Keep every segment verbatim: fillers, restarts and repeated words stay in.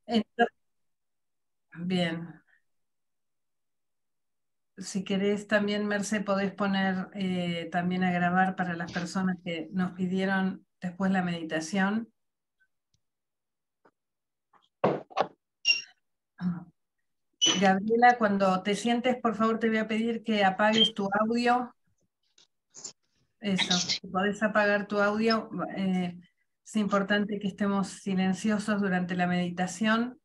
Entonces, bien, si querés también, Merce, podés poner eh, también a grabar para las personas que nos pidieron después la meditación. Gabriela, cuando te sientes, por favor, te voy a pedir que apagues tu audio. Eso, si podés apagar tu audio. eh, es importante que estemos silenciosos durante la meditación.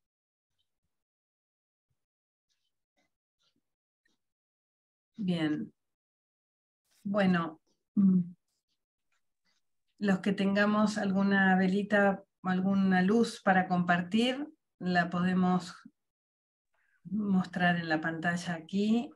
Bien, bueno, mm, los que tengamos alguna velita o alguna luz para compartir, la podemos mostrar en la pantalla aquí.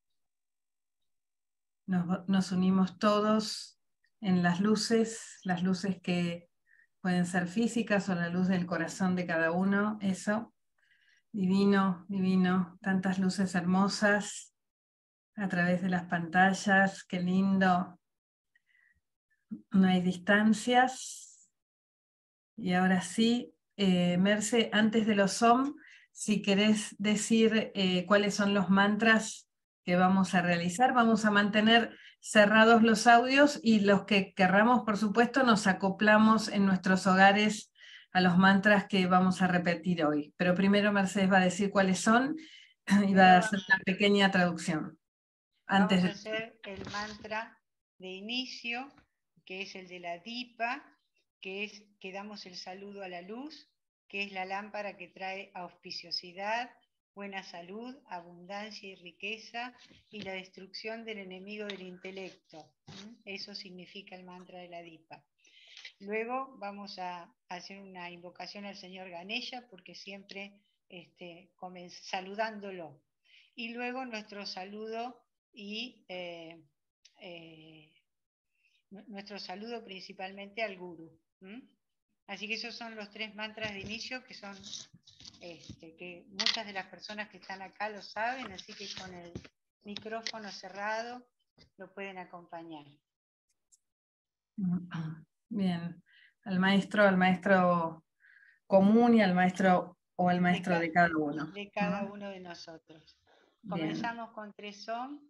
Nos, nos unimos todos en las luces, las luces que pueden ser físicas o la luz del corazón de cada uno, eso. Divino, divino, tantas luces hermosas a través de las pantallas, qué lindo. No hay distancias. Y ahora sí, eh, Merce, antes de los Om, si querés decir eh, cuáles son los mantras que vamos a realizar, vamos a mantener cerrados los audios y los que querramos, por supuesto, nos acoplamos en nuestros hogares a los mantras que vamos a repetir hoy. Pero primero Mercedes va a decir cuáles son y va a Primero hacer vamos, una pequeña traducción. Antes vamos a de... hacer el mantra de inicio, que es el de la dipa, que es que damos el saludo a la luz, que es la lámpara que trae auspiciosidad, buena salud, abundancia y riqueza, y la destrucción del enemigo del intelecto. Eso significa el mantra de la dipa. Luego vamos a hacer una invocación al señor Ganesha, porque siempre este, saludándolo. Y luego nuestro saludo y eh, eh, nuestro saludo principalmente al gurú. ¿Mm? Así que esos son los tres mantras de inicio que son este, que muchas de las personas que están acá lo saben, así que con el micrófono cerrado lo pueden acompañar. Bien, al maestro, al maestro común y al maestro o al maestro de, de, cada uno. de cada uno de nosotros. Bien. Comenzamos con tres son.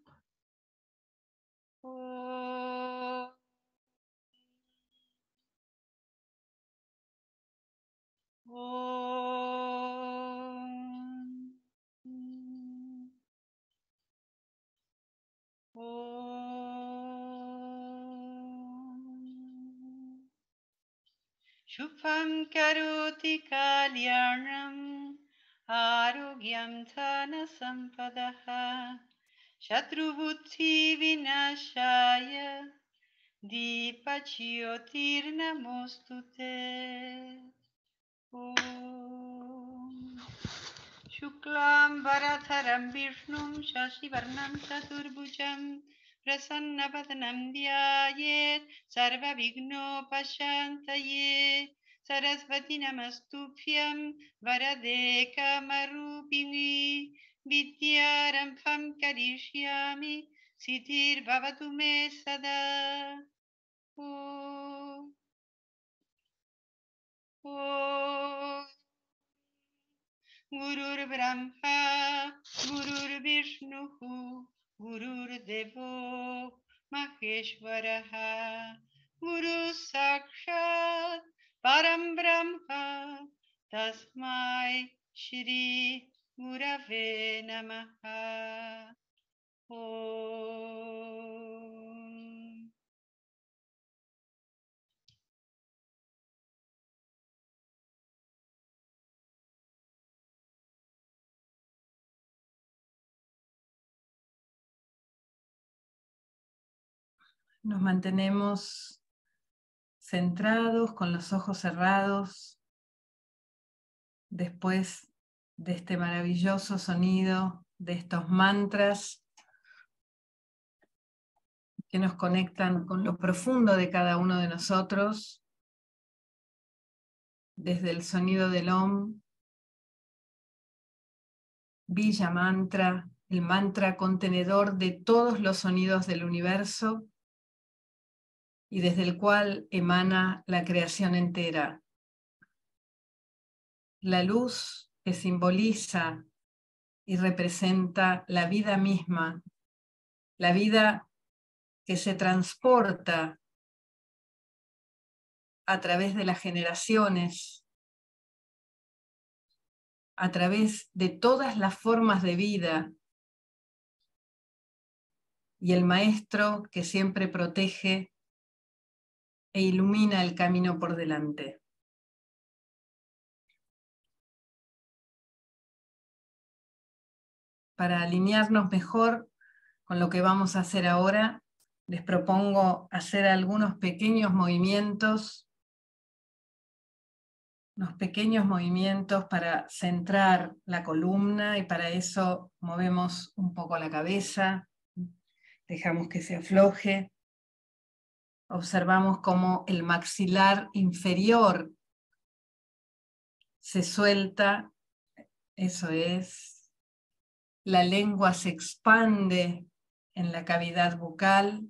Oh. Om. Om. Shubham karoti kalyanam arogyam dhana sampadaha shatrubuddhi vinashaya dipajyotirnamostute. Om. Shuklam Varadharam Vishnum Shashivarnam Chaturbhujam Prasannapadanam Dhyayet Sarva Vigno Pashantaye Sarasvati Namastubhyam Varade Kamarupini Vidyarambham Karishyami Siddhir Bhavatu Me Sada. Om. Om. Gurur Brahma, Gurur Vishnu, Gurur Devo, Maheshwaraha, Guru Sakshat, Param Brahma, Tasmai Shri Gurave Namaha. Om. Nos mantenemos centrados, con los ojos cerrados, después de este maravilloso sonido, de estos mantras que nos conectan con lo profundo de cada uno de nosotros, desde el sonido del Om, Bija Mantra, el mantra contenedor de todos los sonidos del universo y desde el cual emana la creación entera. la luz que simboliza y representa la vida misma, la vida que se transporta a través de las generaciones, a través de todas las formas de vida, y el maestro que siempre protege e ilumina el camino por delante. Para alinearnos mejor con lo que vamos a hacer ahora, les propongo hacer algunos pequeños movimientos, unos pequeños movimientos para centrar la columna, y para eso movemos un poco la cabeza, dejamos que se afloje, observamos cómo el maxilar inferior se suelta, eso es, la lengua se expande en la cavidad bucal.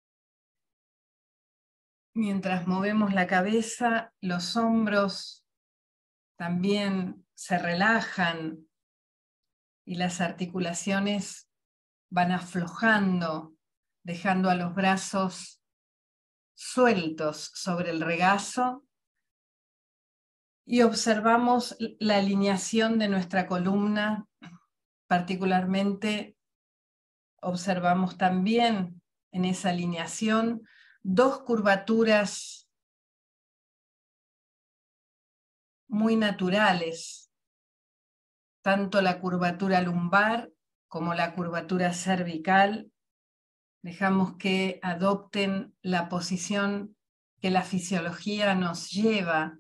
Mientras movemos la cabeza, los hombros también se relajan y las articulaciones van aflojando, dejando a los brazos sueltos sobre el regazo, y observamos la alineación de nuestra columna. Particularmente observamos también en esa alineación dos curvaturas muy naturales, tanto la curvatura lumbar como la curvatura cervical. Dejamos que adopten la posición que la fisiología nos lleva.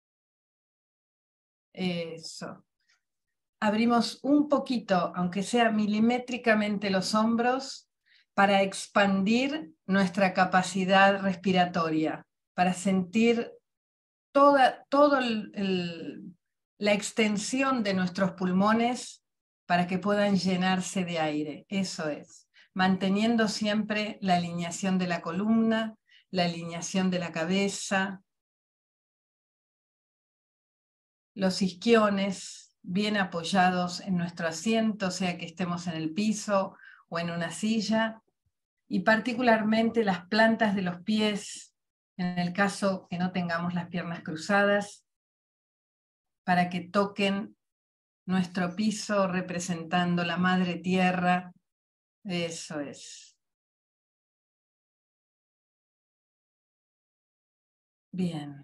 Eso. Abrimos un poquito, aunque sea milimétricamente, los hombros para expandir nuestra capacidad respiratoria, para sentir toda, todo el, el, la extensión de nuestros pulmones para que puedan llenarse de aire. Eso es, manteniendo siempre la alineación de la columna, la alineación de la cabeza, los isquiones bien apoyados en nuestro asiento, sea que estemos en el piso o en una silla, y particularmente las plantas de los pies, en el caso que no tengamos las piernas cruzadas, para que toquen nuestro piso representando la madre tierra. Eso es. Bien.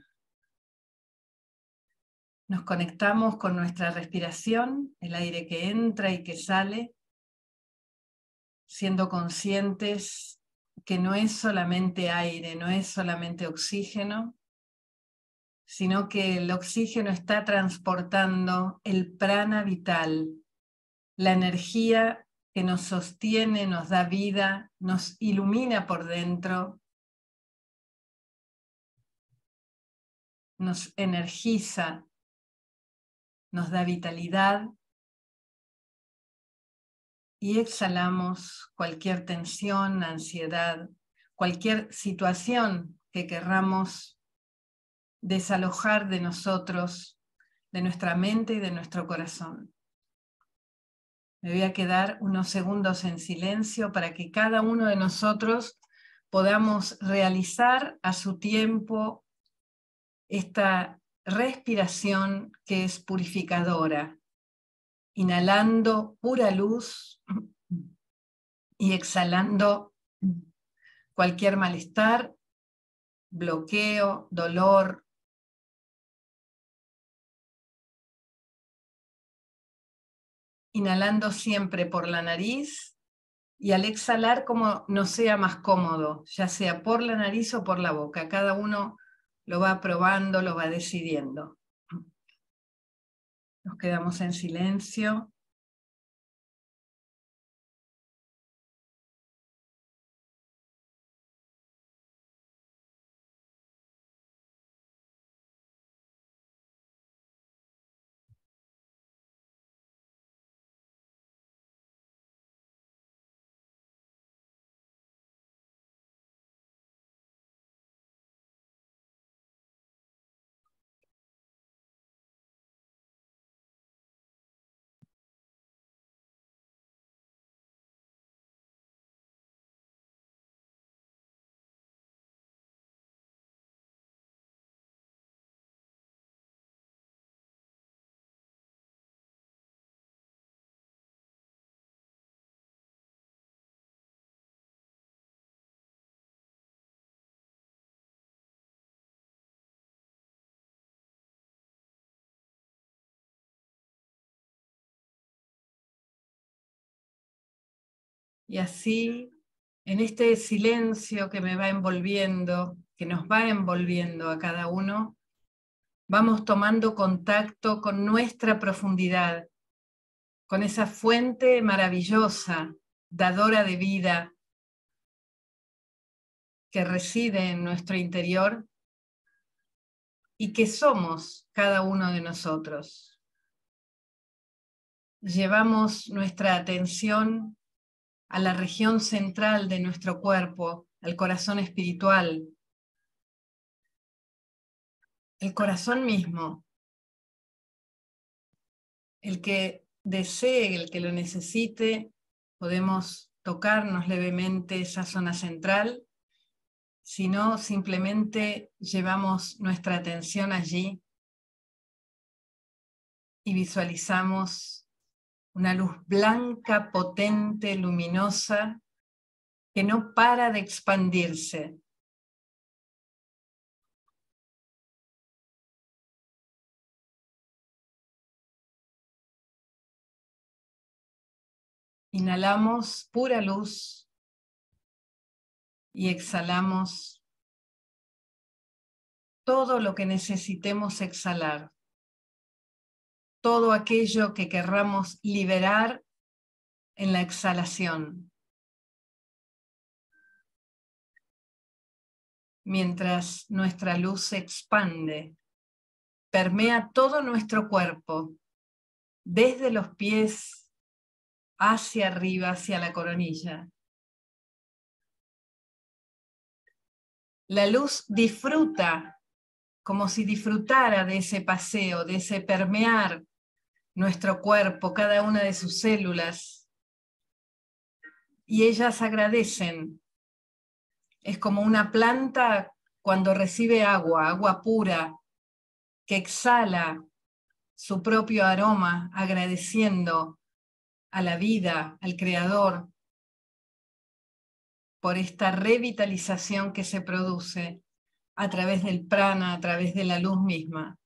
Nos conectamos con nuestra respiración, el aire que entra y que sale, siendo conscientes que no es solamente aire, no es solamente oxígeno, sino que el oxígeno está transportando el prana vital, la energía que nos sostiene, nos da vida, nos ilumina por dentro, nos energiza, nos da vitalidad, y exhalamos cualquier tensión, ansiedad, cualquier situación que querramos desalojar de nosotros, de nuestra mente y de nuestro corazón. Me voy a quedar unos segundos en silencio para que cada uno de nosotros podamos realizar a su tiempo esta respiración que es purificadora, inhalando pura luz y exhalando cualquier malestar, bloqueo, dolor. Inhalando siempre por la nariz y al exhalar como nos sea más cómodo, ya sea por la nariz o por la boca. Cada uno lo va probando, lo va decidiendo. Nos quedamos en silencio. Y así, en este silencio que me va envolviendo, que nos va envolviendo a cada uno, vamos tomando contacto con nuestra profundidad, con esa fuente maravillosa, dadora de vida, que reside en nuestro interior y que somos cada uno de nosotros. Llevamos nuestra atención a la región central de nuestro cuerpo, al corazón espiritual, el corazón mismo, el que desee, el que lo necesite, podemos tocarnos levemente esa zona central. Si no, simplemente llevamos nuestra atención allí y visualizamos una luz blanca, potente, luminosa, que no para de expandirse. Inhalamos pura luz y exhalamos todo lo que necesitemos exhalar, todo aquello que querramos liberar en la exhalación. Mientras nuestra luz se expande, permea todo nuestro cuerpo, desde los pies hacia arriba, hacia la coronilla. La luz disfruta, como si disfrutara de ese paseo, de ese permear nuestro cuerpo, cada una de sus células, y ellas agradecen. Es como una planta cuando recibe agua, agua pura, que exhala su propio aroma, agradeciendo a la vida, al Creador, por esta revitalización que se produce a través del prana, a través de la luz misma.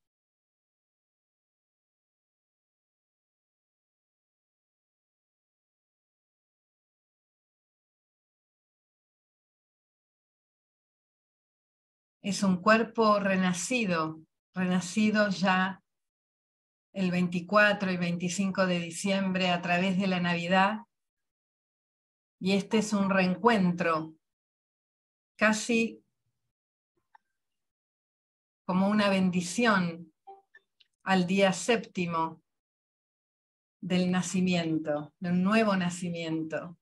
Es un cuerpo renacido, renacido ya el veinticuatro y veinticinco de diciembre a través de la Navidad, y este es un reencuentro, casi como una bendición al día séptimo del nacimiento, de un nuevo nacimiento.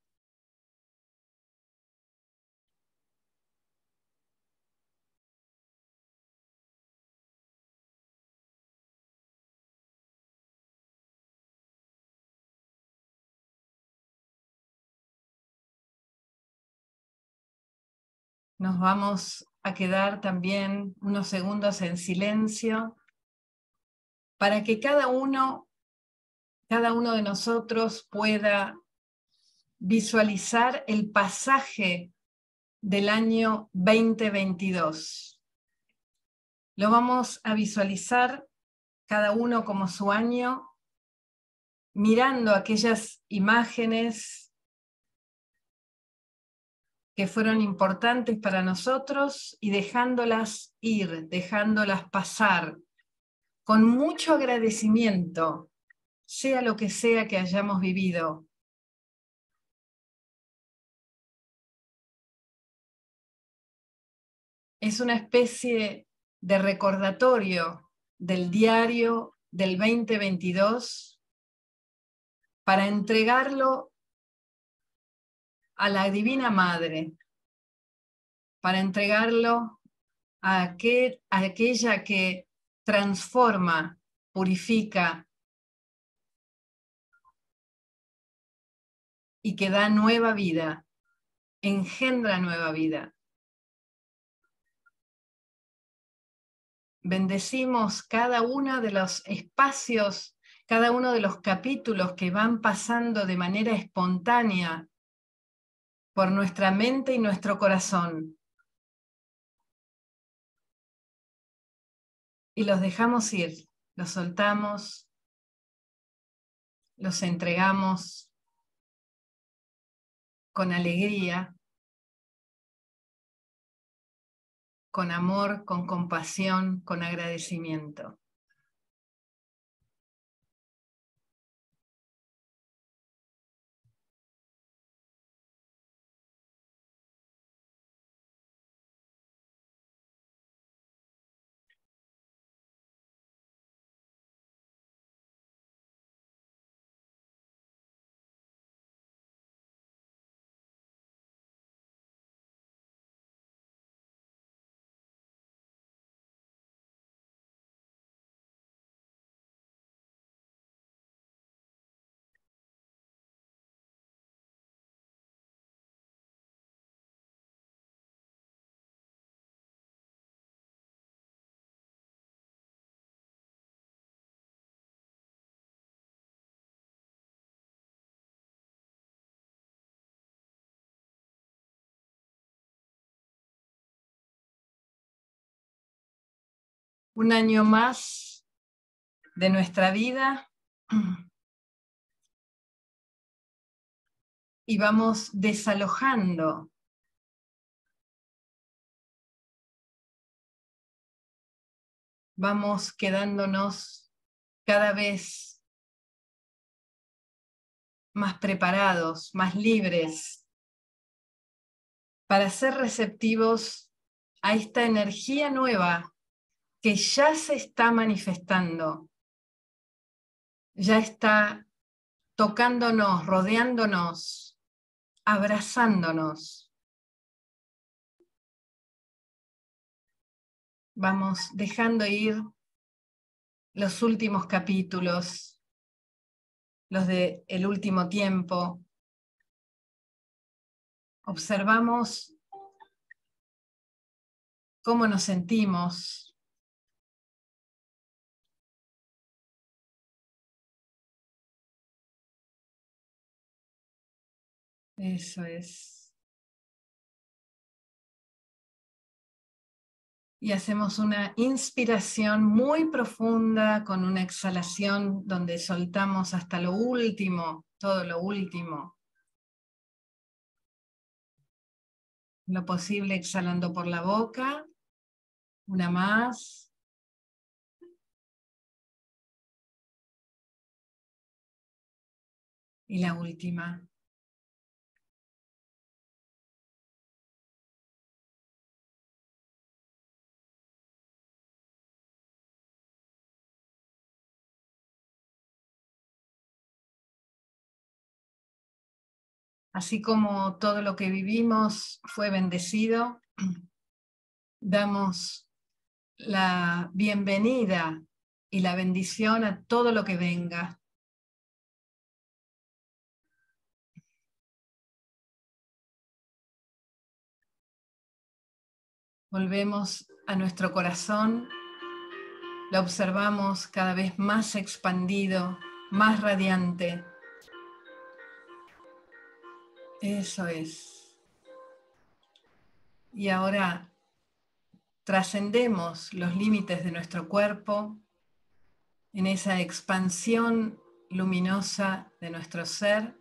Nos vamos a quedar también unos segundos en silencio para que cada uno, cada uno de nosotros pueda visualizar el pasaje del año veinte veintidós. Lo vamos a visualizar cada uno como su año, mirando aquellas imágenes que fueron importantes para nosotros y dejándolas ir, dejándolas pasar, con mucho agradecimiento, sea lo que sea que hayamos vivido. Es una especie de recordatorio del diario del veinte veintidós para entregarlo a la Divina Madre, para entregarlo a, aquel, a aquella que transforma, purifica y que da nueva vida, engendra nueva vida. Bendecimos cada uno de los espacios, cada uno de los capítulos que van pasando de manera espontánea por nuestra mente y nuestro corazón. Y los dejamos ir, los soltamos, los entregamos con alegría, con amor, con compasión, con agradecimiento. Un año más de nuestra vida y vamos desalojando vamos quedándonos cada vez más preparados, más libres para ser receptivos a esta energía nueva que ya se está manifestando, ya está tocándonos, rodeándonos, abrazándonos. Vamos dejando ir los últimos capítulos, los de el último tiempo. Observamos cómo nos sentimos. Eso es. Y hacemos una inspiración muy profunda con una exhalación donde soltamos hasta lo último, todo lo último. Lo posible exhalando por la boca. Una más. Y la última. Así como todo lo que vivimos fue bendecido, damos la bienvenida y la bendición a todo lo que venga. Volvemos a nuestro corazón, lo observamos cada vez más expandido, más radiante. Eso es. Y ahora trascendemos los límites de nuestro cuerpo en esa expansión luminosa de nuestro ser,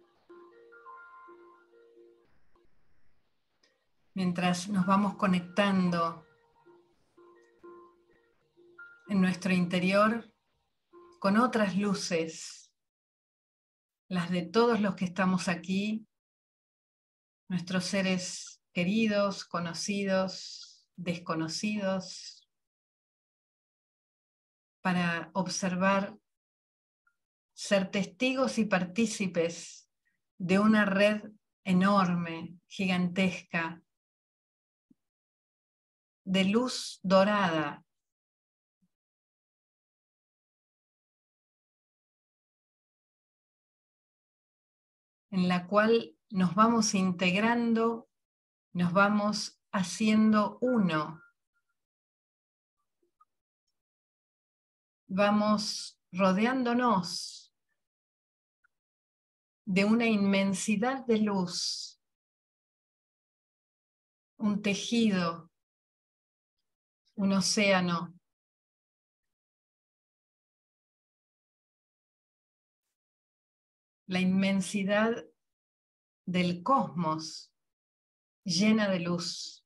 mientras nos vamos conectando en nuestro interior con otras luces, las de todos los que estamos aquí, nuestros seres queridos, conocidos, desconocidos, para observar, ser testigos y partícipes de una red enorme, gigantesca, de luz dorada, en la cual nos vamos integrando, nos vamos haciendo uno. Vamos rodeándonos de una inmensidad de luz, un tejido, un océano. La inmensidad del cosmos, llena de luz.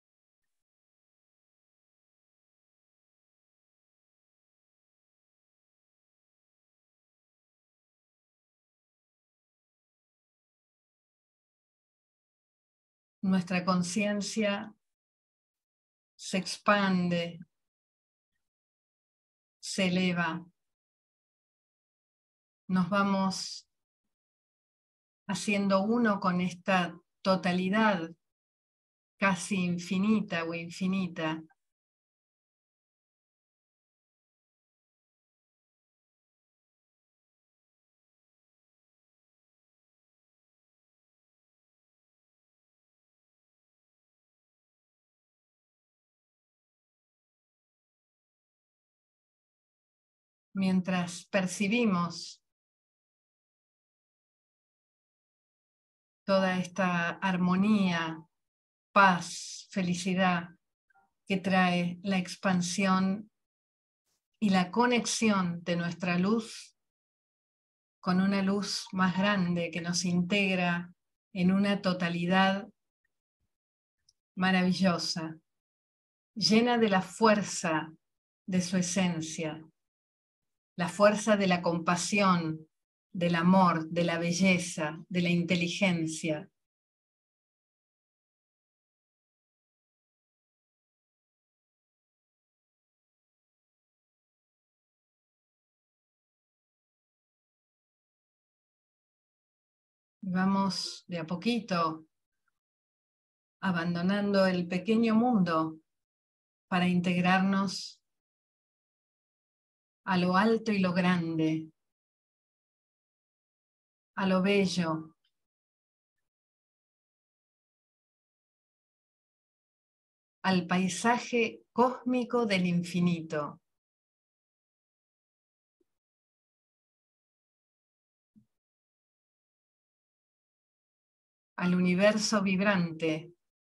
Nuestra conciencia se expande, se eleva. Nos vamos haciendo uno con esta totalidad casi infinita o infinita. Mientras percibimos toda esta armonía, paz, felicidad que trae la expansión y la conexión de nuestra luz con una luz más grande que nos integra en una totalidad maravillosa, llena de la fuerza de su esencia, la fuerza de la compasión, del amor, de la belleza, de la inteligencia. Vamos de a poquito abandonando el pequeño mundo para integrarnos a lo alto y lo grande, a lo bello, al paisaje cósmico del infinito. Al universo vibrante.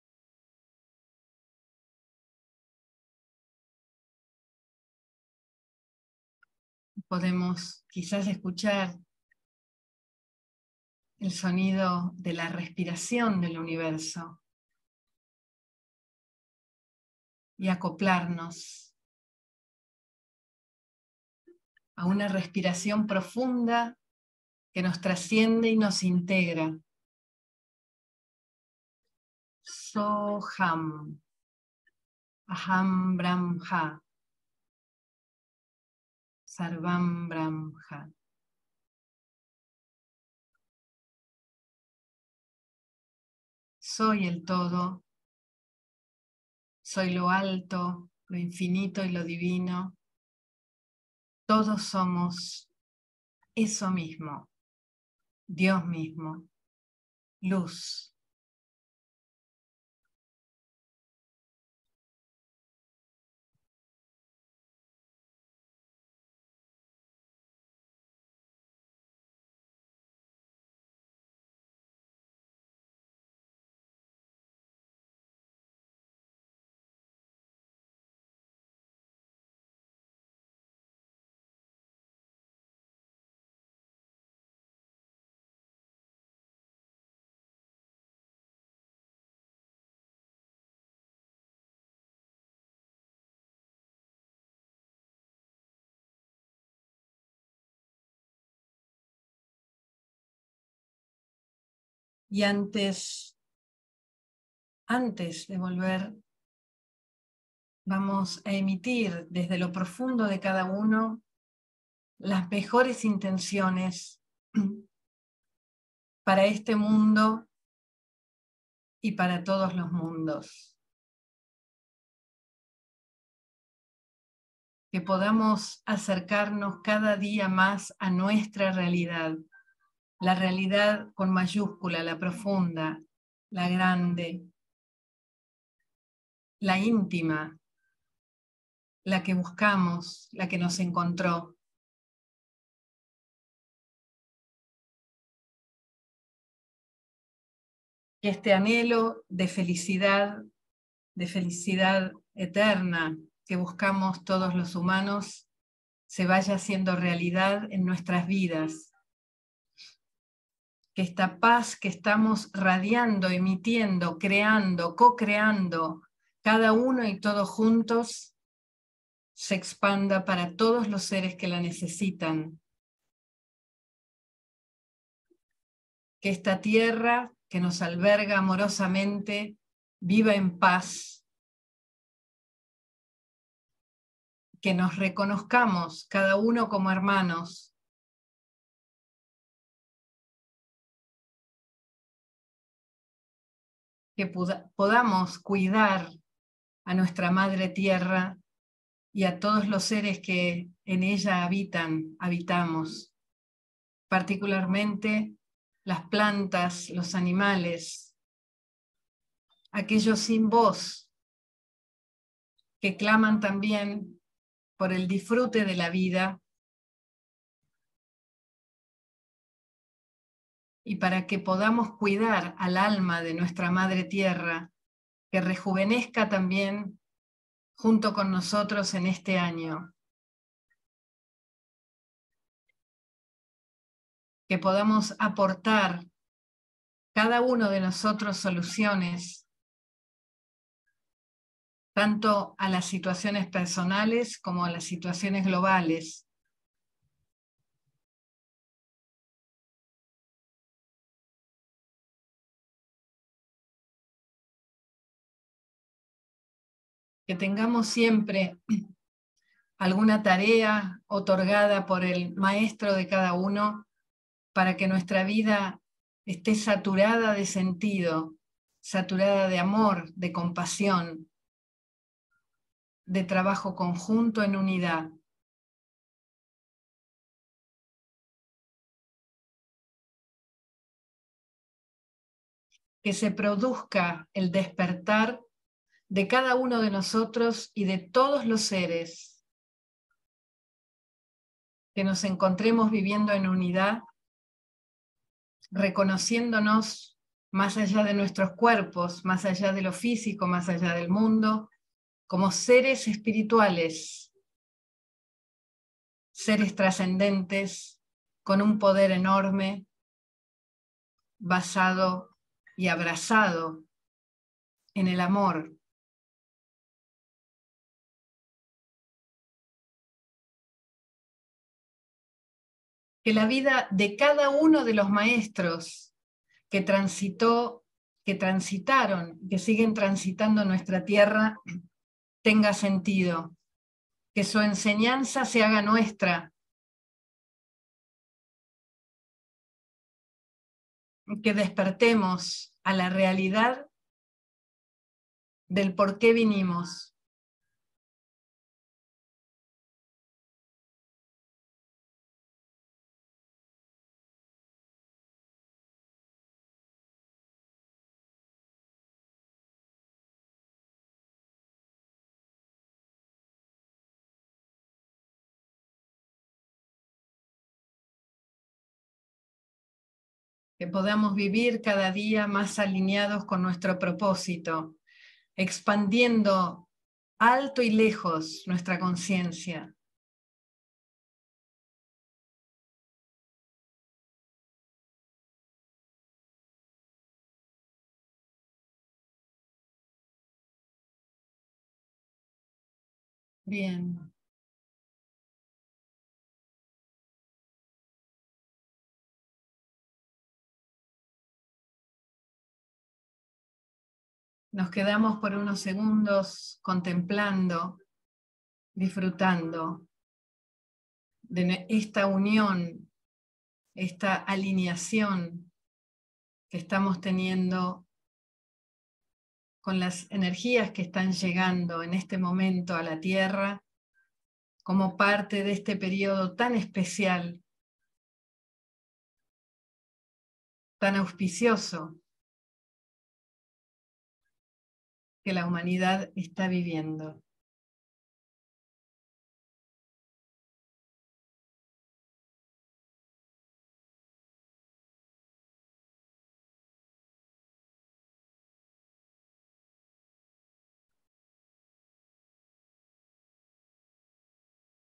Podemos quizás escuchar el sonido de la respiración del universo y acoplarnos a una respiración profunda que nos trasciende y nos integra. Soham, Aham Brahma, Sarvam Brahma. Soy el todo, soy lo alto, lo infinito y lo divino. Todos somos eso mismo, Dios mismo, luz. Y antes, antes de volver, vamos a emitir desde lo profundo de cada uno las mejores intenciones para este mundo y para todos los mundos. Que podamos acercarnos cada día más a nuestra realidad. La realidad con mayúscula, la profunda, la grande, la íntima, la que buscamos, la que nos encontró. Que este anhelo de felicidad, de felicidad eterna que buscamos todos los humanos, se vaya haciendo realidad en nuestras vidas. que esta paz que estamos radiando, emitiendo, creando, co-creando, cada uno y todos juntos, se expanda para todos los seres que la necesitan. Que esta tierra que nos alberga amorosamente viva en paz. Que nos reconozcamos cada uno como hermanos. Que podamos cuidar a nuestra madre tierra y a todos los seres que en ella habitan, habitamos, particularmente las plantas, los animales, aquellos sin voz, que claman también por el disfrute de la vida y para que podamos cuidar al alma de nuestra madre tierra, que rejuvenezca también junto con nosotros en este año. Que podamos aportar cada uno de nosotros soluciones, tanto a las situaciones personales como a las situaciones globales. Que tengamos siempre alguna tarea otorgada por el maestro de cada uno para que nuestra vida esté saturada de sentido, saturada de amor, de compasión, de trabajo conjunto en unidad. Que se produzca el despertar de cada uno de nosotros y de todos los seres. Que nos encontremos viviendo en unidad, reconociéndonos más allá de nuestros cuerpos, más allá de lo físico, más allá del mundo, como seres espirituales, seres trascendentes, con un poder enorme, basado y abrazado en el amor. Que la vida de cada uno de los maestros que transitó, que transitaron, que siguen transitando nuestra tierra, tenga sentido. Que su enseñanza se haga nuestra. Que despertemos a la realidad del por qué vinimos. Que podamos vivir cada día más alineados con nuestro propósito, expandiendo alto y lejos nuestra conciencia. Bien. Nos quedamos por unos segundos contemplando, disfrutando de esta unión, esta alineación que estamos teniendo con las energías que están llegando en este momento a la Tierra como parte de este periodo tan especial, tan auspicioso que la humanidad está viviendo.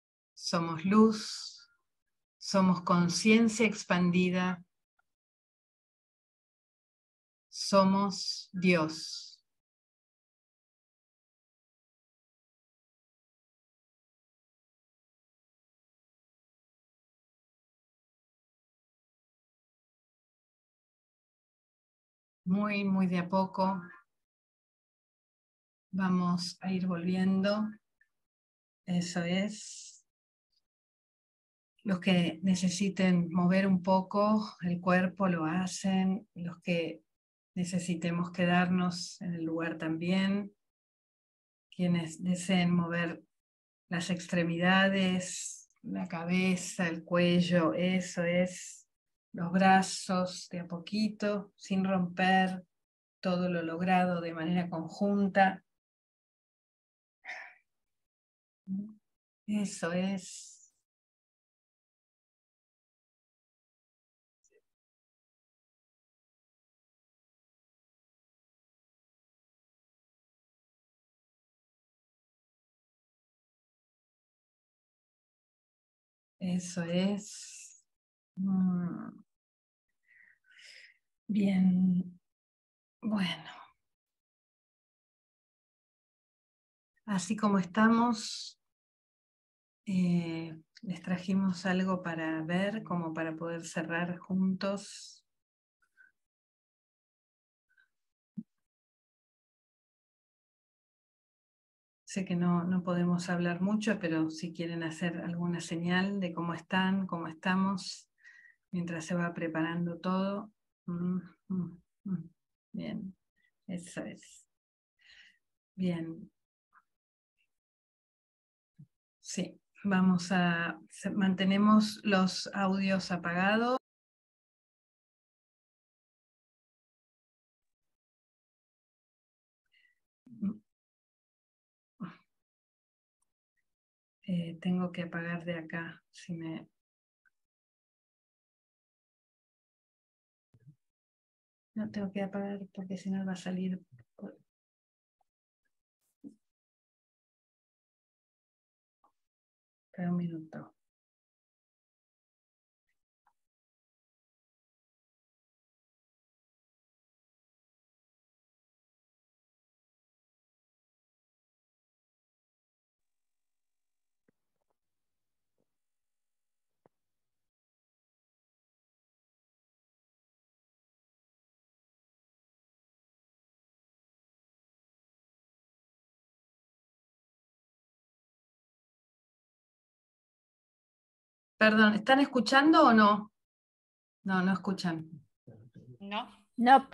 Somos luz, somos conciencia expandida, somos Dios. Muy, muy de a poco vamos a ir volviendo. Eso es. Los que necesiten mover un poco el cuerpo lo hacen. Los que necesitemos quedarnos en el lugar también. Quienes deseen mover las extremidades, la cabeza, el cuello, eso es. Los brazos de a poquito, sin romper todo lo logrado de manera conjunta. Eso es. Eso es. Mm. Bien. Bueno. Así como estamos, eh, les trajimos algo para ver, como para poder cerrar juntos. Sé que no, no podemos hablar mucho, pero si quieren hacer alguna señal de cómo están, cómo estamos, mientras se va preparando todo. Mm, mm, mm. Bien, eso es. Bien. Sí, vamos a... Mantenemos los audios apagados. Eh, tengo que apagar de acá, si me... No tengo que apagar porque si no va a salir... Espera un minuto. Perdón, ¿están escuchando o no? No, no escuchan. No. No.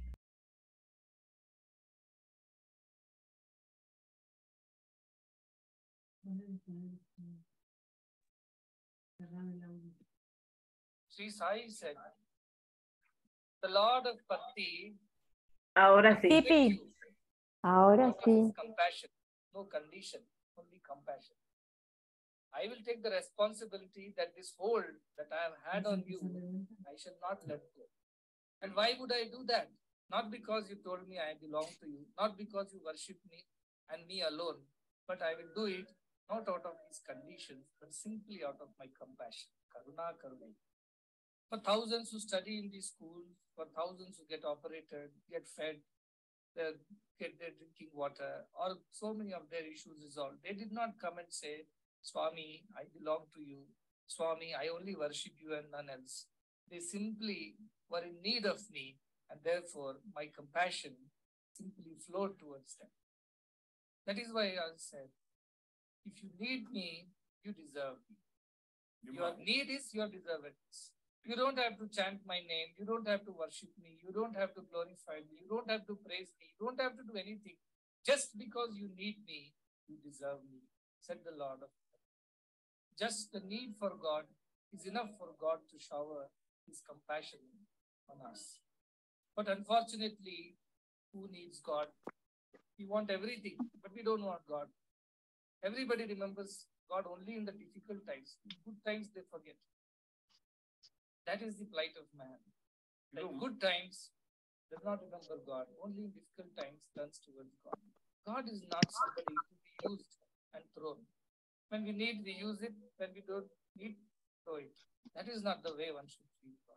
Sri Sai said, the Lord of Bhakti, Ahora sí. Pipi. Ahora sí. compassion, no condition, only compassion. I will take the responsibility that this hold that I have had on you, I shall not let go. And why would I do that? Not because you told me I belong to you, not because you worship me and me alone, but I will do it not out of these conditions, but simply out of my compassion. Karuna Karuna. For thousands who study in these schools, for thousands who get operated, get fed, uh, get their drinking water, or so many of their issues resolved, they did not come and say, Swami, I belong to you. Swami, I only worship you and none else. They simply were in need of me, and therefore my compassion simply flowed towards them. That is why I said, if you need me, you deserve me. Your need is your deservedness. You don't have to chant my name. You don't have to worship me. You don't have to glorify me. You don't have to praise me. You don't have to do anything. Just because you need me, you deserve me, said the Lord of God. Just the need for God is enough for God to shower His compassion on us. But unfortunately, who needs God? We want everything, but we don't want God. Everybody remembers God only in the difficult times. In good times, they forget. That is the plight of man. In good times, does not remember God. Only in difficult times turns towards God. God is not somebody to be used and thrown. When we need, we use it. When we don't need, throw it. That is not the way one should treat God.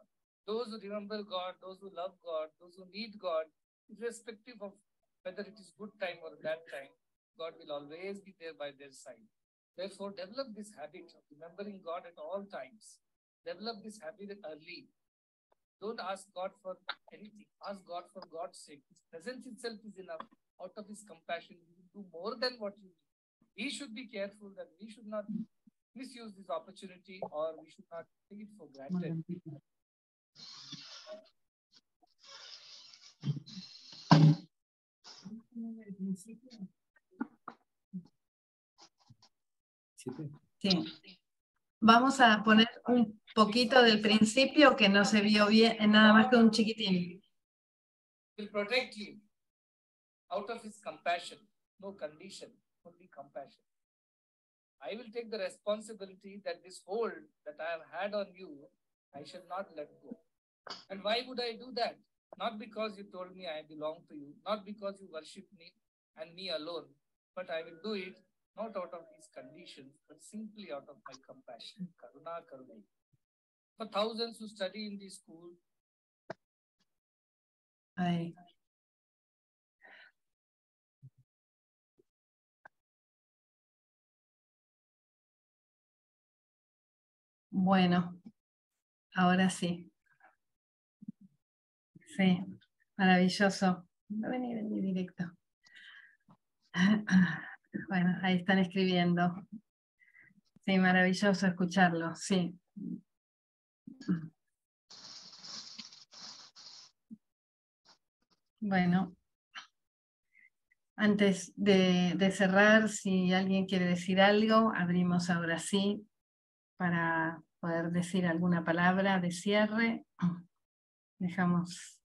Those who remember God, those who love God, those who need God, irrespective of whether it is good time or bad time, God will always be there by their side. Therefore, develop this habit of remembering God at all times. Develop this habit early. Don't ask God for anything. Ask God for God's sake. His presence itself is enough. Out of His compassion, He will do more than what you do. We should be careful that we should not misuse this opportunity, or we should not take it for granted. Sí. Vamos a poner un poquito del principio que no se vio bien, nada más que un chiquitín. Will protect you out of His compassion, no condition, only compassion. I will take the responsibility that this hold that I have had on you, I shall not let go. And why would I do that? Not because you told me I belong to you, not because you worship me and me alone, but I will do it not out of these conditions, but simply out of my compassion. Karuna Karuna. For thousands who study in this school, Ahí. Bueno, ahora sí. Sí, maravilloso. Vení, vení directo. Bueno, ahí están escribiendo. Sí, maravilloso escucharlo, sí. Bueno, antes de, de cerrar, si alguien quiere decir algo, abrimos ahora sí para poder decir alguna palabra de cierre. Dejamos.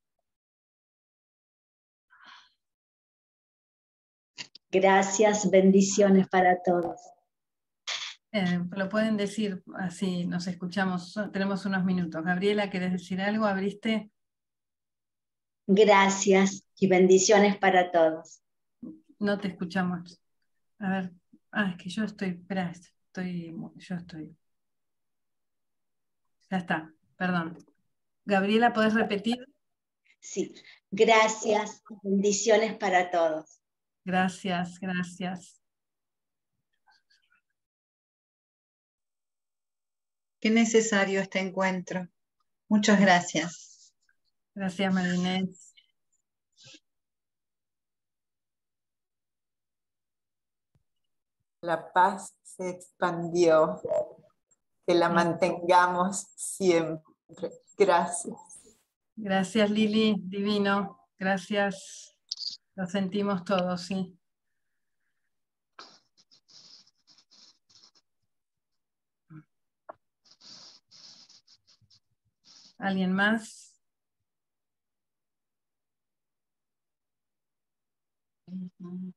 Gracias, bendiciones para todos. Eh, lo pueden decir así, nos escuchamos, tenemos unos minutos. Gabriela, ¿querés decir algo? ¿Abriste? Gracias y bendiciones para todos. No te escuchamos. A ver, ah, es que yo estoy, espera, estoy, yo estoy. Ya está, perdón. Gabriela, ¿podés repetir? Sí, gracias y bendiciones para todos. Gracias, gracias. Qué necesario este encuentro. Muchas gracias. Gracias, Marinés. La paz se expandió. Que la mantengamos siempre. Gracias. Gracias, Lili. Divino. Gracias. Lo sentimos todos, sí. ¿Alguien más? Uh-huh.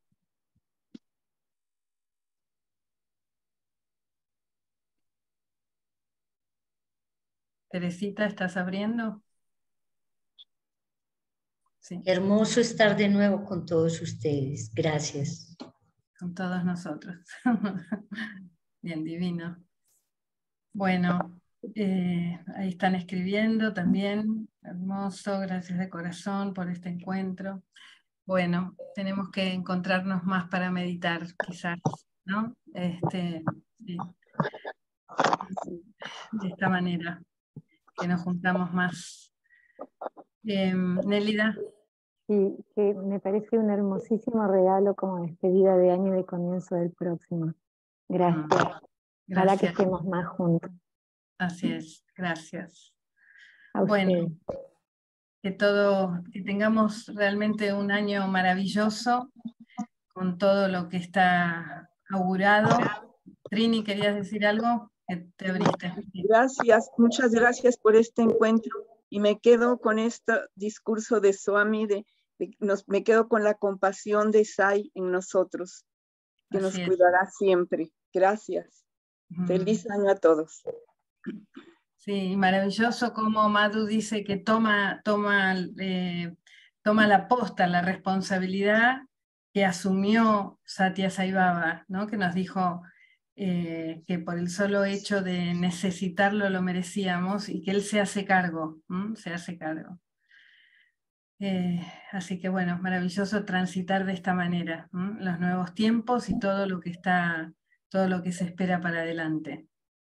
Teresita, ¿estás abriendo? Sí. Hermoso estar de nuevo con todos ustedes. Gracias. Con todos nosotros. Bien, divino. Bueno, eh, ahí están escribiendo también. Hermoso, gracias de corazón por este encuentro. Bueno, tenemos que encontrarnos más para meditar, quizás, ¿no? Este, sí. De esta manera, que nos juntamos más. Eh, Nélida. Sí, que me parece un hermosísimo regalo como despedida de año y de comienzo del próximo. Gracias. Mm, Ojalá que gracias. estemos más juntos. Así es, gracias. A bueno, ustedes. que todo, que tengamos realmente un año maravilloso con todo lo que está augurado. Trini, ¿querías decir algo? Que te abriste. Gracias, muchas gracias por este encuentro. Y me quedo con este discurso de Swami, de, de, nos, me quedo con la compasión de Sai en nosotros, que Así nos es. cuidará siempre. Gracias. Mm. Feliz año a todos. Sí, maravilloso como Madhu dice que toma, toma, eh, toma la posta, la responsabilidad que asumió Satya Sai Baba, ¿no? Que nos dijo, eh, que por el solo hecho de necesitarlo lo merecíamos y que Él se hace cargo, ¿m? se hace cargo. Eh, así que bueno, maravilloso transitar de esta manera, ¿m? los nuevos tiempos y todo lo que está, todo lo que se espera para adelante.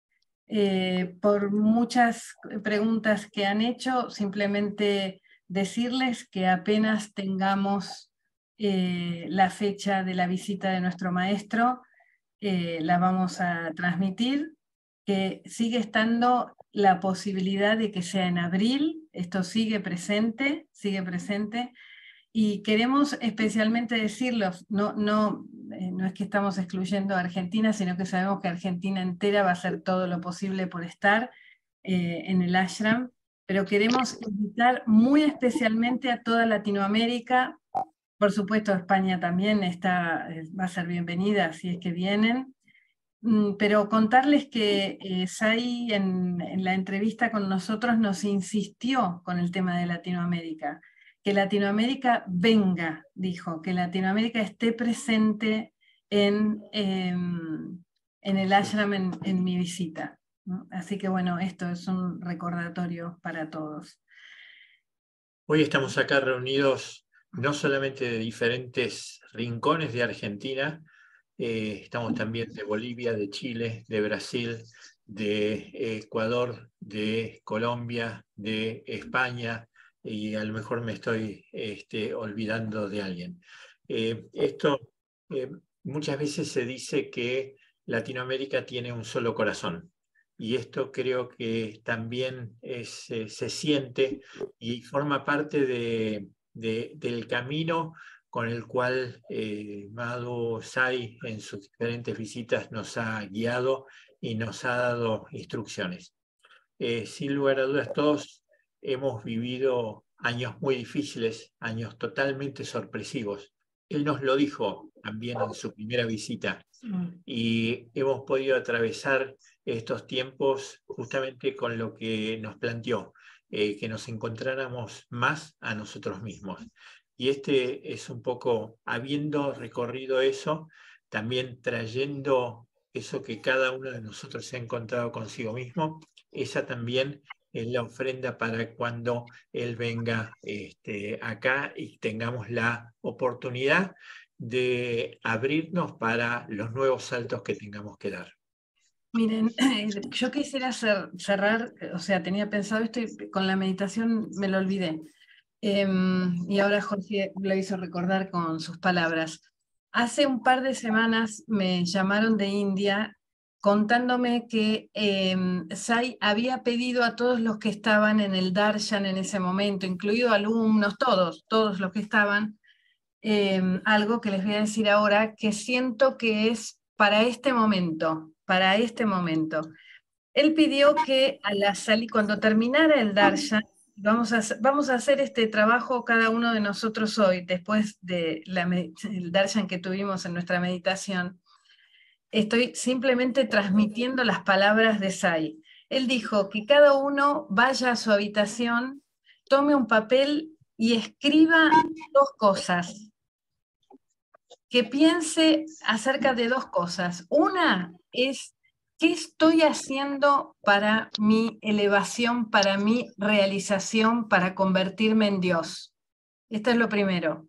Eh, por muchas preguntas que han hecho, simplemente decirles que apenas tengamos eh, la fecha de la visita de nuestro maestro, eh, la vamos a transmitir, que sigue estando la posibilidad de que sea en abril, esto sigue presente, sigue presente, y queremos especialmente decirlo, no, no, eh, no es que estamos excluyendo a Argentina, sino que sabemos que Argentina entera va a hacer todo lo posible por estar eh, en el ashram, pero queremos invitar muy especialmente a toda Latinoamérica, por supuesto España también está, va a ser bienvenida si es que vienen, pero contarles que eh, Sai en, en la entrevista con nosotros nos insistió con el tema de Latinoamérica, que Latinoamérica venga, dijo, que Latinoamérica esté presente en, eh, en el ashram en, en mi visita, ¿no? Así que bueno, esto es un recordatorio para todos. Hoy estamos acá reunidos no solamente de diferentes rincones de Argentina, eh, estamos también de Bolivia, de Chile, de Brasil, de Ecuador, de Colombia, de España, y a lo mejor me estoy este, olvidando de alguien. Eh, esto, eh, muchas veces se dice que Latinoamérica tiene un solo corazón. Y esto creo que también es, eh, se siente y forma parte de, de, del camino con el cual eh, Madhu Sai en sus diferentes visitas nos ha guiado y nos ha dado instrucciones. Eh, sin lugar a dudas, todos hemos vivido años muy difíciles, años totalmente sorpresivos. Él nos lo dijo también en su primera visita. Y hemos podido atravesar estos tiempos justamente con lo que nos planteó, eh, que nos encontráramos más a nosotros mismos. Y este es un poco, habiendo recorrido eso, también trayendo eso que cada uno de nosotros se ha encontrado consigo mismo, esa también es la ofrenda para cuando Él venga este, acá y tengamos la oportunidad de abrirnos para los nuevos saltos que tengamos que dar. Miren, yo quisiera cerrar, o sea, tenía pensado esto y con la meditación me lo olvidé. Eh, y ahora Jorge lo hizo recordar con sus palabras. Hace un par de semanas me llamaron de India contándome que eh, Sai había pedido a todos los que estaban en el darshan en ese momento, incluidos alumnos, todos, todos los que estaban, Eh, algo que les voy a decir ahora, que siento que es para este momento, para este momento. Él pidió que a la salida, cuando terminara el darshan, vamos a, vamos a hacer este trabajo cada uno de nosotros hoy, después del de darshan que tuvimos en nuestra meditación, estoy simplemente transmitiendo las palabras de Sai. Él dijo que cada uno vaya a su habitación, tome un papel y escriba dos cosas. Que piense acerca de dos cosas. Una es, ¿qué estoy haciendo para mi elevación, para mi realización, para convertirme en Dios? Esto es lo primero.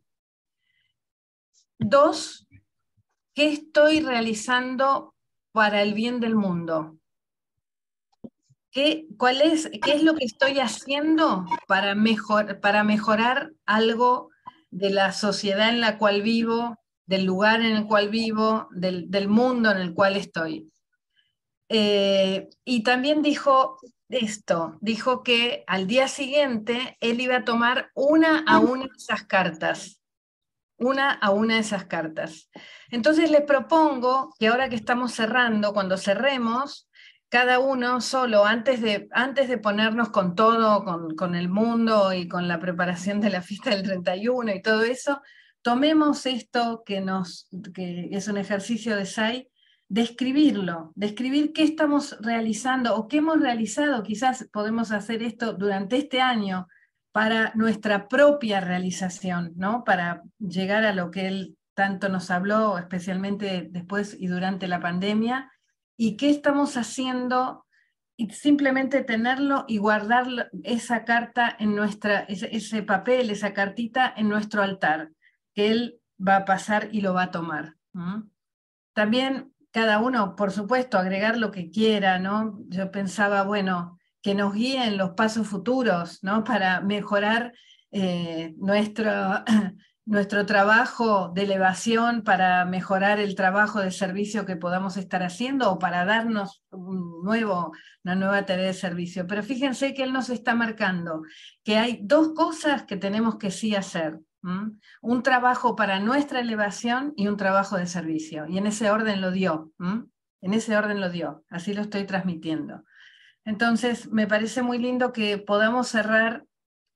Dos, ¿qué estoy realizando para el bien del mundo? ¿Qué, cuál es, ¿Qué es lo que estoy haciendo para, mejor, para mejorar algo de la sociedad en la cual vivo, del lugar en el cual vivo, del, del mundo en el cual estoy? Eh, y también dijo esto, dijo que al día siguiente él iba a tomar una a una de esas cartas, una a una de esas cartas. Entonces les propongo que ahora que estamos cerrando, cuando cerremos, cada uno solo, antes de, antes de ponernos con todo, con, con el mundo y con la preparación de la fiesta del treinta y uno y todo eso, tomemos esto que, nos, que es un ejercicio de Sai, de escribirlo, de escribir qué estamos realizando o qué hemos realizado. Quizás podemos hacer esto durante este año para nuestra propia realización, ¿no? Para llegar a lo que él tanto nos habló, especialmente después y durante la pandemia, y qué estamos haciendo, y simplemente tenerlo y guardar esa carta en nuestra, ese, ese papel, esa cartita en nuestro altar, que él va a pasar y lo va a tomar. ¿Mm? También cada uno, por supuesto, agregar lo que quiera, ¿no? Yo pensaba, bueno, que nos guíen los pasos futuros, ¿no? Para mejorar eh, nuestro, nuestro trabajo de elevación, para mejorar el trabajo de servicio que podamos estar haciendo, o para darnos un nuevo, una nueva tarea de servicio. Pero fíjense que él nos está marcando que hay dos cosas que tenemos que sí hacer. ¿Mm? Un trabajo para nuestra elevación y un trabajo de servicio. Y en ese orden lo dio. ¿Mm? En ese orden lo dio. Así lo estoy transmitiendo. Entonces, me parece muy lindo que podamos cerrar,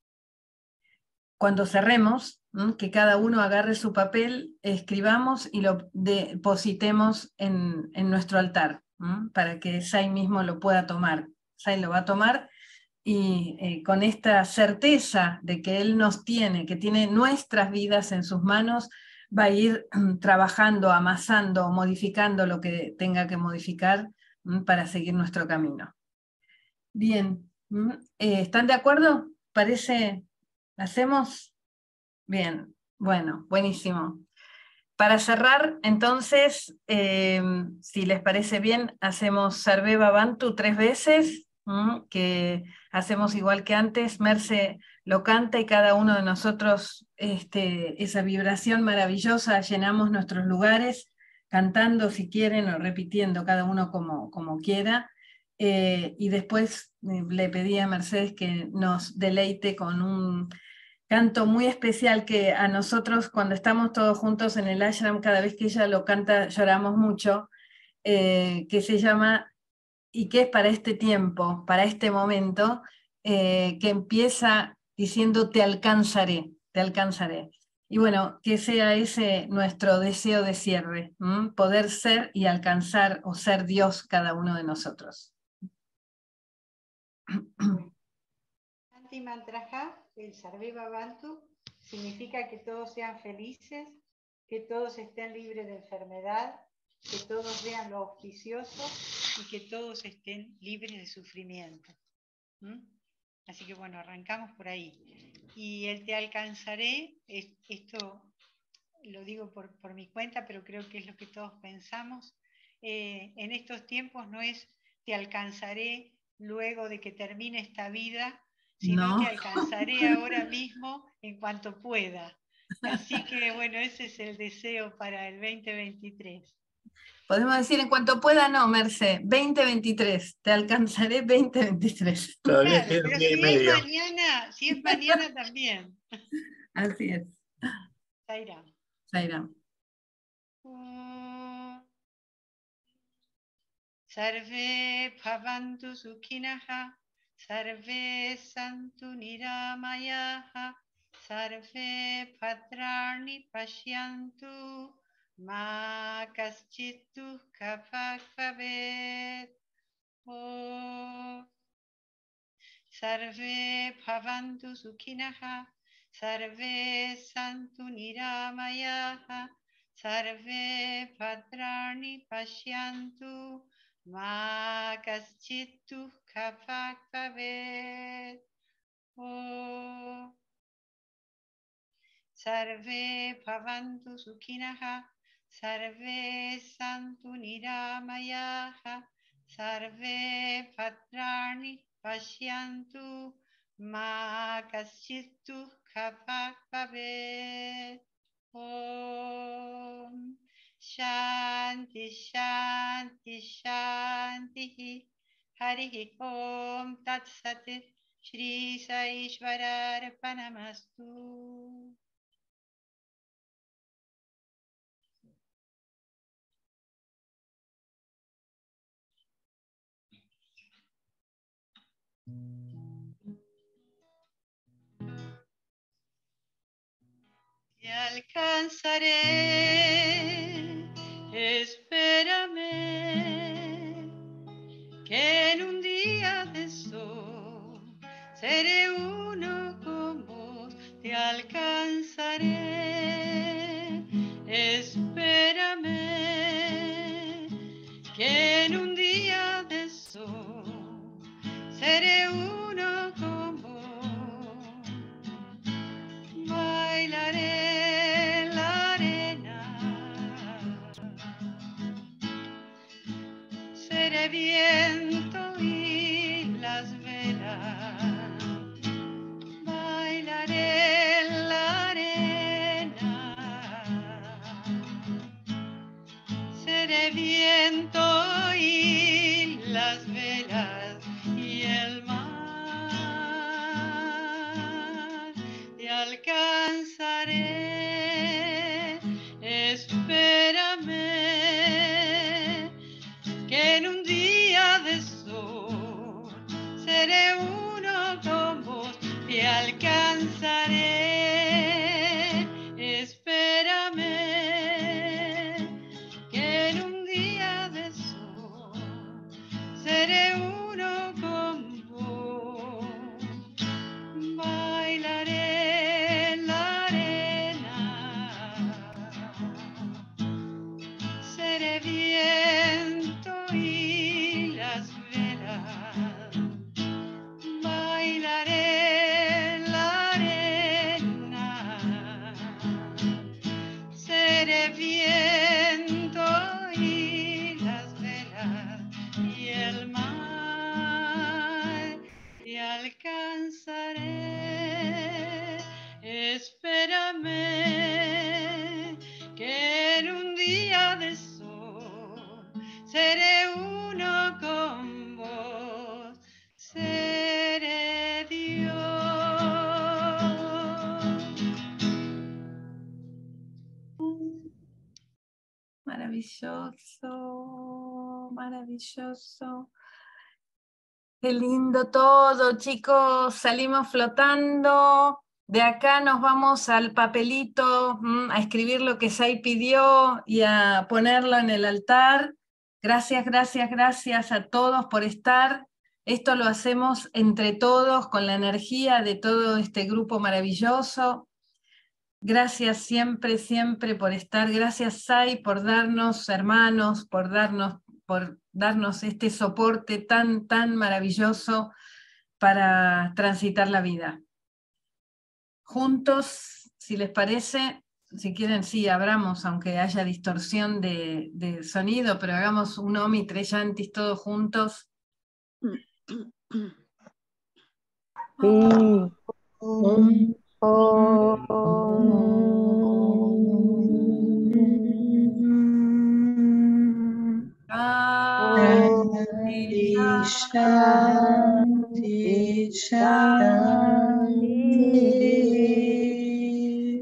cuando cerremos, ¿Mm? Que cada uno agarre su papel, escribamos y lo depositemos en, en nuestro altar, ¿Mm? Para que Sai mismo lo pueda tomar. Sai lo va a tomar, y eh, con esta certeza de que Él nos tiene, que tiene nuestras vidas en sus manos, va a ir trabajando, amasando, modificando lo que tenga que modificar para seguir nuestro camino. Bien, eh, ¿están de acuerdo? ¿Parece? ¿Hacemos? Bien, bueno, buenísimo. Para cerrar, entonces, eh, si les parece bien, hacemos Sarve Bhavantu tres veces, ¿m? Que hacemos igual que antes. Merce lo canta y cada uno de nosotros este, esa vibración maravillosa, llenamos nuestros lugares, cantando si quieren o repitiendo, cada uno como, como quiera. Eh, y después eh, le pedí a Mercedes que nos deleite con un canto muy especial que a nosotros, cuando estamos todos juntos en el ashram, cada vez que ella lo canta lloramos mucho, eh, que se llama "Y que es para este tiempo, para este momento", eh, que empieza diciendo "te alcanzaré, te alcanzaré". Y bueno, que sea ese nuestro deseo de cierre, ¿m? Poder ser y alcanzar o ser Dios cada uno de nosotros. Shanti Mantraja, el Sarve Bhavantu, significa que todos sean felices, que todos estén libres de enfermedad, que todos vean lo auspicioso y que todos estén libres de sufrimiento. ¿Mm? Así que bueno, arrancamos por ahí. Y el te alcanzaré, esto lo digo por, por mi cuenta, pero creo que es lo que todos pensamos. Eh, en estos tiempos no es te alcanzaré luego de que termine esta vida, sino No. te alcanzaré ahora mismo en cuanto pueda. Así que bueno, ese es el deseo para el veinte veintitrés. Podemos decir en cuanto pueda, no, Merce, veinte veintitrés, te alcanzaré veinte veintitrés. Todavía Claro, queda un pero día si y es medio. mañana, si es mañana también. Así es. Zaira. Zaira. Sarve bhavantu sukinaha, sarve santu niramayaha, sarve bhadrani pashyantu, ma kaschit dukkha bhavet. Om. Sarve bhavantu sukinaha, sarve santu niramayaha, sarve bhadrani pashyantu, ma kaschit dukkha bhavet. Om. Sarve bhavantu sukinaha, sarve santu niramayaha, sarve bhadrani pashyantu, ma kaschit dukkha bhavet. Om. Shanti, shanti, shanti. Harihi Om Tat Sat. Shri Saishwararpanamastu. Te alcanzaré, espérame, que en un día de sol seré uno con vos. Te alcanzaré, espérame, que en un alcanzaré. Espérame, que en un día de sol seré uno con vos. Bailaré en la arena, seré viento y las velas. Bailaré en la arena, seré viento y las velas y el mar y alcanzaré. Espérame, que en un día de sol seré uno con vos, seré Dios. Maravilloso, maravilloso. Qué lindo todo, chicos. Salimos flotando. De acá nos vamos al papelito mmm, a escribir lo que Sai pidió y a ponerlo en el altar. Gracias, gracias, gracias a todos por estar. Esto lo hacemos entre todos con la energía de todo este grupo maravilloso. Gracias siempre, siempre por estar. Gracias, Sai, por darnos hermanos, por darnos, por darnos este soporte tan, tan maravilloso para transitar la vida. Juntos, si les parece, si quieren, sí, abramos, aunque haya distorsión de, de sonido, pero hagamos un Om y tres Yantis todos juntos. Sí. Om. Om. Shanti, Shanti, Shanti.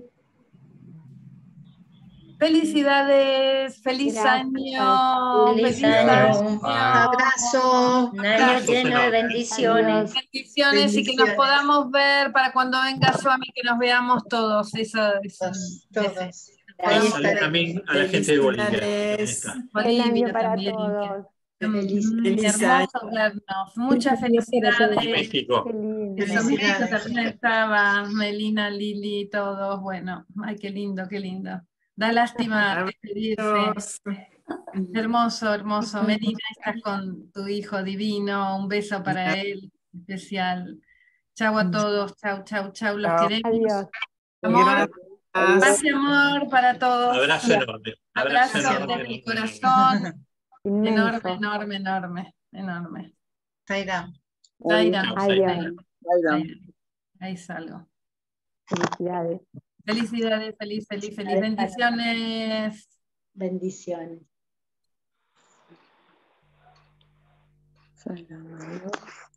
Felicidades, feliz Gracias. año, Feliz feliz año. año. Abrazo. Un año Gracias. lleno de bendiciones. Bendiciones y que nos podamos ver para cuando venga Swami, que nos veamos todos. Eso es un deseo. Ahí Salud estaré. también a la gente de Bolivia. También está. Feliz año Bolivia para también. todos. Feliz, Mm, feliz hermoso año. vernos. Muchas Y felicidades. México. Qué lindo. Eso, México Felicidades. también estaba, Melina, Lili, todos. Bueno, ay, qué lindo, qué lindo. Da lástima despedirse. Hermoso, hermoso. Melina, estás con tu hijo divino. Un beso para él especial. Chau a todos. Chau, chau, chau. Los Chao. queremos. Adiós. Amor, Gracias. paz y amor para todos. Abrazo enorme. Abrazo Abrazo de enorme. mi corazón. Inmenso. Enorme, enorme, enorme, enorme. Zaira. Zaira, Chao, Adiós. Zaira. Zaira. Ahí salgo. Felicidades. Felicidades, feliz, feliz, feliz. Bendiciones. Bendiciones. Saludos.